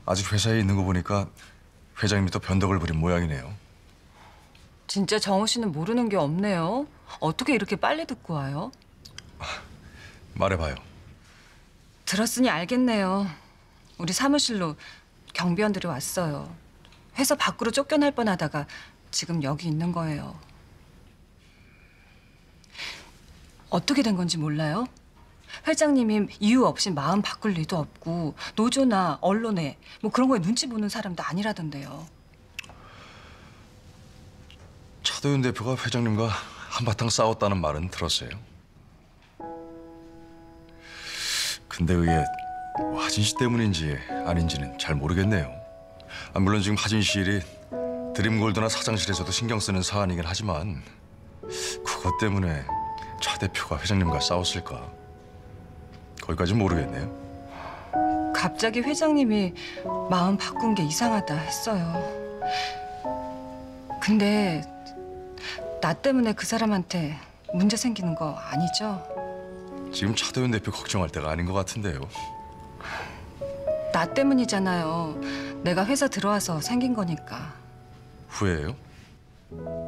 아직 회사에 있는 거 보니까 회장님이 또 변덕을 부린 모양이네요. 진짜 정우 씨는 모르는 게 없네요. 어떻게 이렇게 빨리 듣고 와요? 말해봐요. 들었으니 알겠네요. 우리 사무실로 경비원들이 왔어요. 회사 밖으로 쫓겨날 뻔하다가 지금 여기 있는 거예요. 어떻게 된 건지 몰라요? 회장님이 이유 없이 마음 바꿀 리도 없고 노조나 언론에 뭐 그런 거에 눈치 보는 사람도 아니라던데요. 차도윤 대표가 회장님과 한바탕 싸웠다는 말은 들었어요. 근데 그게 하진 씨 때문인지 아닌지는 잘 모르겠네요. 물론 지금 하진 씨 일이 드림골드나 사장실에서도 신경 쓰는 사안이긴 하지만 그것 때문에 차 대표가 회장님과 싸웠을까? 거기까진 모르겠네요. 갑자기 회장님이 마음 바꾼 게 이상하다 했어요. 근데 나 때문에 그 사람한테 문제 생기는 거 아니죠? 지금 차도윤 대표 걱정할 때가 아닌 것 같은데요. 나 때문이잖아요. 내가 회사 들어와서 생긴 거니까. 후회해요?